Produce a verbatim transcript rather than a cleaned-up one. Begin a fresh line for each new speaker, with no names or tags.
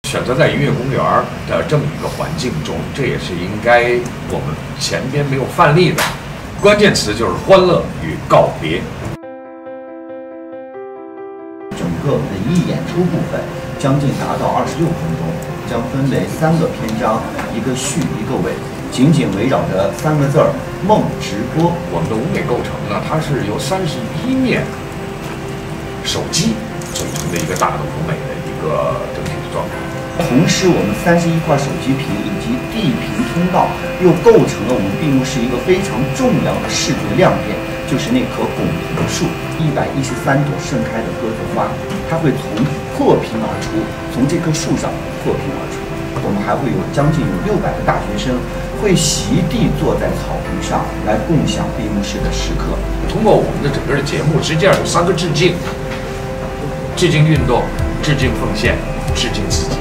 选择在音乐公园的这么一个环境中，这也是应该我们前边没有范例的。关键词就是欢乐与告别。
整个文艺演出部分将近达到二十六分钟，将分为三个篇章，一个序，一个尾，紧紧围绕着三个字儿“梦直播”。
我们的舞美构成呢，它是由三十一面手机组成的一个大的舞美的一个整体的状态。
同时，我们三十一块手机屏以及地屏通道，又构成了我们闭幕式一个非常重要的视觉亮点，就是那棵拱桐树，一百一十三朵盛开的鸽子花，它会从破屏而出，从这棵树上破屏而出。我们还会有将近有六百个大学生会席地坐在草坪上来共享闭幕式的时刻。
通过我们的整个的节目，实际上有三个致敬：致敬运动、致敬奉献、致敬自己。